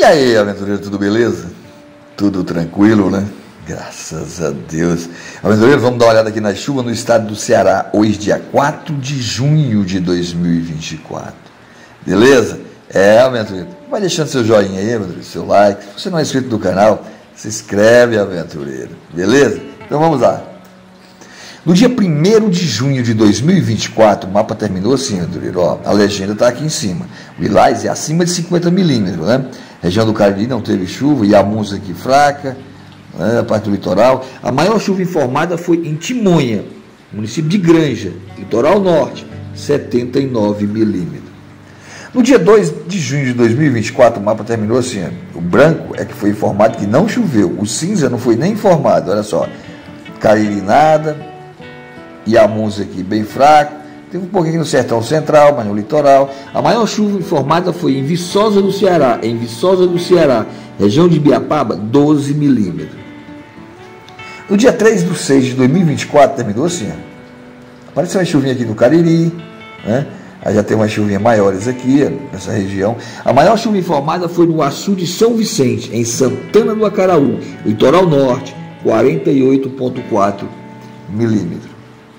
E aí, aventureiro, tudo beleza? Tudo tranquilo, né? Graças a Deus. Aventureiro, vamos dar uma olhada aqui na chuva no estado do Ceará, hoje, dia 4 de junho de 2024. Beleza? Aventureiro, vai deixando seu joinha aí, aventureiro, seu like. Se você não é inscrito no canal, se inscreve, aventureiro. Beleza? Então vamos lá. No dia 1º de junho de 2024, o mapa terminou assim, aventureiro. Ó, a legenda está aqui em cima. O Ilais é acima de 50 milímetros, né? Região do Cariri não teve chuva, Iamuns aqui fraca, né? A parte do litoral. A maior chuva informada foi em Timonha, município de Granja, litoral norte, 79 milímetros. No dia 2 de junho de 2024, o mapa terminou assim. O branco é que foi informado que não choveu. O cinza não foi nem informado, olha só. Cariri nada, Iamuns aqui bem fraco. Teve um pouquinho no sertão central, mas no litoral. A maior chuva informada foi em Viçosa do Ceará. Em Viçosa do Ceará, região de Ibiapaba, 12 milímetros. No dia 3/6 de 2024, terminou assim. Apareceu uma chuvinha aqui no Cariri, né? Aí já tem umas chuvinhas maiores aqui, nessa região. A maior chuva informada foi no Açu de São Vicente, em Santana do Acaraú, litoral norte, 48,4 milímetros.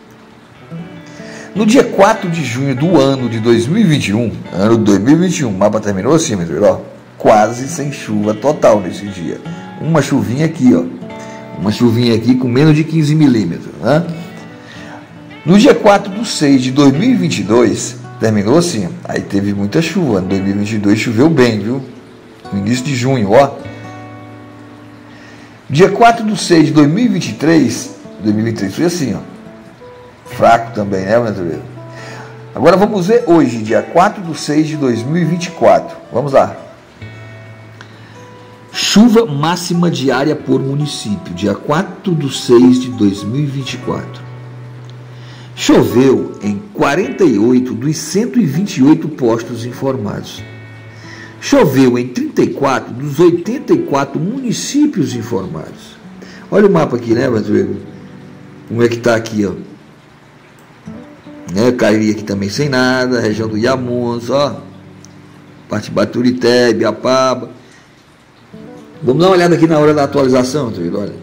No dia 4 de junho do ano de 2021, o mapa terminou assim, meu Deus, ó, quase sem chuva total nesse dia. Uma chuvinha aqui, ó, uma chuvinha aqui com menos de 15 milímetros, né? No dia 4/6 de 2022, terminou assim, aí teve muita chuva. Em 2022 choveu bem, viu? No início de junho, ó. Dia 4/6 de 2023 foi assim, ó. Fraco também, né, aventureiro? Agora vamos ver hoje, dia 4/6 de 2024. Vamos lá. Chuva máxima diária por município, dia 4/6 de 2024. Choveu em 48 dos 128 postos informados. Choveu em 34 dos 84 municípios informados. Olha o mapa aqui, né, aventureiro? Como é que tá aqui, ó? Cariri aqui também sem nada, região do Iamuns, ó, parte de Baturité, Ibiapaba. Vamos dar uma olhada aqui na hora da atualização, olha.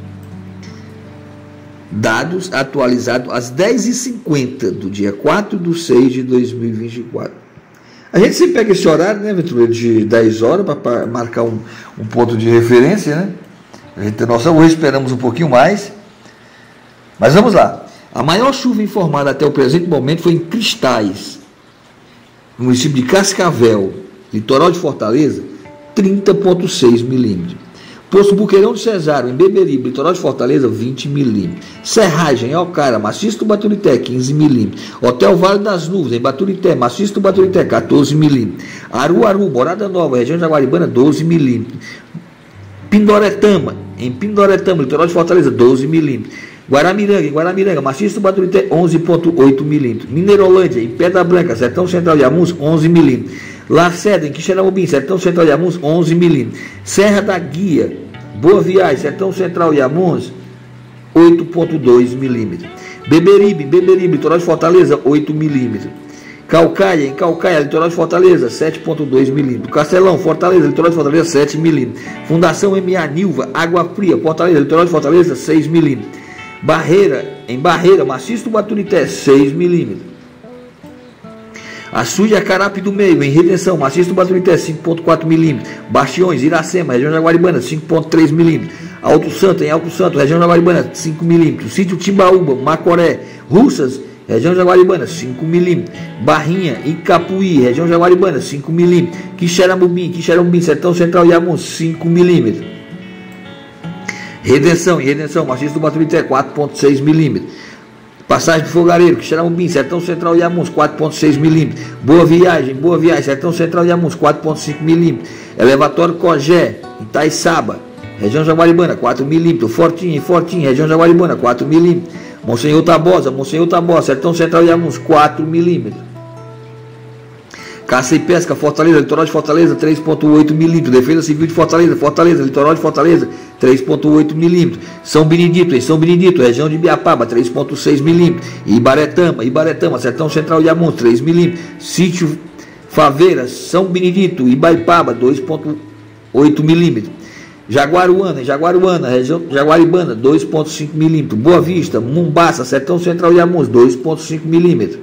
Dados atualizados às 10h50 do dia 4/6 de 2024. A gente sempre pega esse horário, né, aventureiro, de 10 horas para marcar um ponto de referência, né? A gente tem noção, hoje esperamos um pouquinho mais, mas vamos lá. A maior chuva informada até o presente momento foi em Cristais, no município de Cascavel, litoral de Fortaleza, 30,6 milímetros. Poço Buqueirão de Cesário, em Beberibe, litoral de Fortaleza, 20 milímetros. Serragem, em Alcara, maciço do Baturité, 15 milímetros. Hotel Vale das Nuvens, em Baturité, maciço do Baturité, 14 milímetros. Aruaru, Morada Nova, região de Jaguaribana, 12 milímetros. Pindoretama, em Pindoretama, litoral de Fortaleza, 12 milímetros. Guaramiranga, em Guaramiranga, maciço do Baturité, 11,8 milímetros. Mineirolândia, em Pedra Branca, sertão central de Iamuns, 11 milímetros. Lacerda, em Quixeramobim, sertão central de Iamuns, 11 milímetros. Serra da Guia, Boa Viagem, sertão central de Iamuns, 8,2 milímetros. Beberibe, litoral de Fortaleza, 8 milímetros. Calcaia, em Calcaia, litoral de Fortaleza, 7,2 milímetros. Castelão, Fortaleza, litoral de Fortaleza, 7 milímetros. Fundação MA Nilva, Água Fria, Fortaleza, litoral de Fortaleza, 6 milímetros. Barreira, em Barreira, maciço do Baturité, 6 milímetros. Açu de Acarape do Meio, em Redenção, maciço do Baturité, 5,4 milímetros. Bastiões, Iracema, região de Jaguaribana, 5,3 milímetros. Alto Santo, em Alto Santo, região de Jaguaribana, 5 milímetros. Sítio Timbaúba, Macoré, Russas, região de Jaguaribana, 5 milímetros. Barrinha, Icapuí, região de Jaguaribana, 5 milímetros. Quixeramobim, sertão central de Iamuns, 5 milímetros. Redenção, em Redenção, maciço do Baturité, 4,6 milímetros. Passagem do Fogareiro, Quixeramobim, sertão central de Iamuns, 4,6 milímetros. Boa Viagem, sertão central de Iamuns, 4,5 milímetros. Elevatório Cogé, Itaiçaba, região de Jaguaribana, 4 milímetros. Fortim, região de Jaguaribana, 4 milímetros. Monsenhor Tabosa, sertão central de Iamuns, 4 milímetros. Caça e Pesca, Fortaleza, litoral de Fortaleza, 3,8 milímetros. Defesa Civil de Fortaleza, litoral de Fortaleza, 3,8 milímetros. São Benedito, em São Benedito, região de Ibiapaba, 3,6 milímetros. Ibaretama, sertão central de Iamuns, 3 milímetros. Sítio Faveiras, São Benedito, Ibaipaba, 2,8 8 milímetros. Jaguaruana, região Jaguaribana, 2,5 milímetros. Boa Vista, Mombaça, Sertão Central e Amuns, 2,5 milímetros.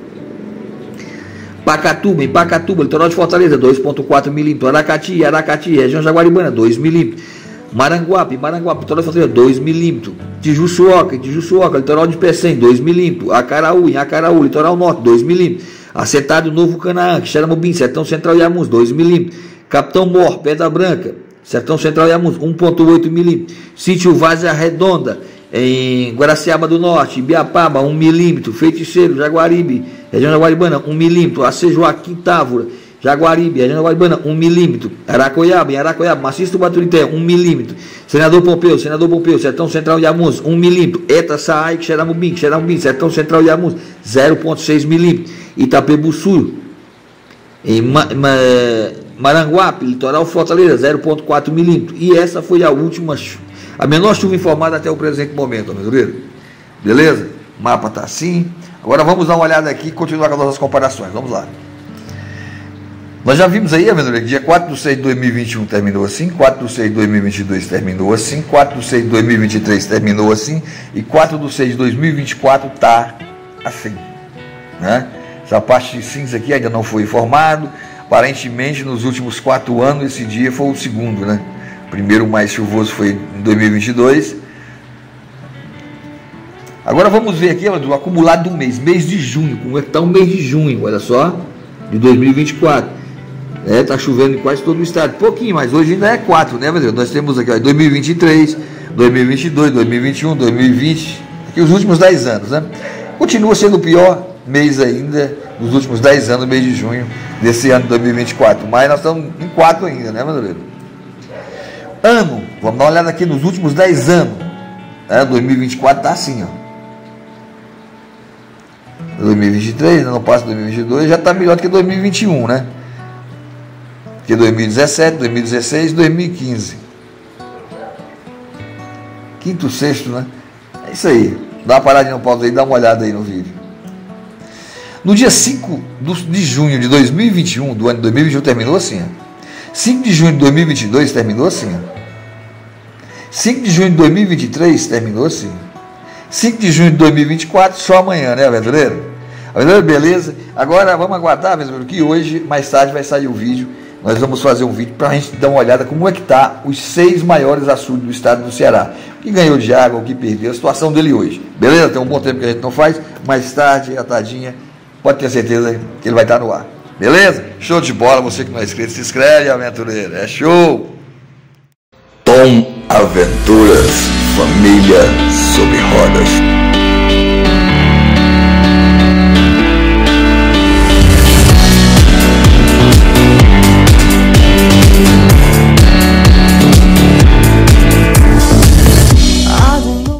Em Pacatuba, litoral de Fortaleza, 2,4 milímetros. Aracati, região Jaguaribana, 2 milímetros. Maranguape, litoral de Fortaleza, 2 milímetros. Tijuçuoca, litoral de Pecém, 2 milímetros. Acaraú, litoral norte, 2 milímetros. Acetado Novo Canaã, Xeramobim, Sertão Central e Amuns, 2 milímetros. Capitão Mor, Pedra Branca, Sertão Central e Amuns, 1,8 milímetros. Sítio Várzea Redonda, em Guaraciaba do Norte, Ibiapaba, 1 milímetro. Feiticeiro, Jaguaribe, região Jaguaribana, 1 milímetro. AC Joaquim Távora, Jaguaribe, região Jaguaribana, 1 milímetro. Aracoiaba, Maciço do Baturité, 1 milímetro. Senador Pompeu, Sertão Central e Amuns, 1 milímetro. Eta Saai, Xeramobim, Sertão Central e Amuns, 0,6 milímetros. Itapebuçu, em Maranguape, litoral Fortaleza, 0,4 milímetros. E essa foi a menor chuva informada até o presente momento, amigo. Beleza? O mapa está assim. Agora vamos dar uma olhada aqui e continuar com as nossas comparações. Vamos lá. Nós já vimos aí, amigo, que dia 4 de 6 de 2021 terminou assim, 4 de 6 de 2022 terminou assim, 4 de 6 de 2023 terminou assim, e 4 de 6 de 2024 está assim, né? Essa parte de cinza aqui ainda não foi informado. Aparentemente, nos últimos 4 anos, esse dia foi o segundo, né? O primeiro mais chuvoso foi em 2022. Agora vamos ver aqui o acumulado do mês de junho. Como é que está o mês de junho? Olha só, de 2024. Está chovendo em quase todo o estado. Pouquinho, mas hoje ainda é 4, né, meu Deus? Nós temos aqui 2023, 2022, 2021, 2020. Aqui os últimos 10 anos, né? Continua sendo o pior mês ainda, nos últimos 10 anos, mês de junho desse ano de 2024, mas nós estamos em 4 ainda, né, Madureira? Ano, vamos dar uma olhada aqui nos últimos 10 anos, 2024 está assim, ó. 2023, não passa 2022, já está melhor do que 2021, né? Que 2017, 2016, 2015. Quinto, sexto, né? É isso aí. Dá uma paradinha no pausa aí, dá uma olhada aí no vídeo. No dia 5 de junho de 2021, do ano de 2021, terminou assim, ó. 5 de junho de 2022 terminou assim, ó. 5 de junho de 2023 terminou assim. 5 de junho de 2024, só amanhã, né, aventureiro? Aventureiro, beleza? Agora vamos aguardar, mesmo que hoje, mais tarde, vai sair o vídeo. Nós vamos fazer um vídeo para a gente dar uma olhada como é que está os 6 maiores açudes do estado do Ceará. O que ganhou de água, o que perdeu, a situação dele hoje. Beleza? Tem um bom tempo que a gente não faz. Mais tarde, à tardinha, pode ter certeza que ele vai estar no ar. Beleza? Show de bola. Você que não é inscrito, se inscreve, aventureiro. É show! Tom Aventuras, família sob rodas.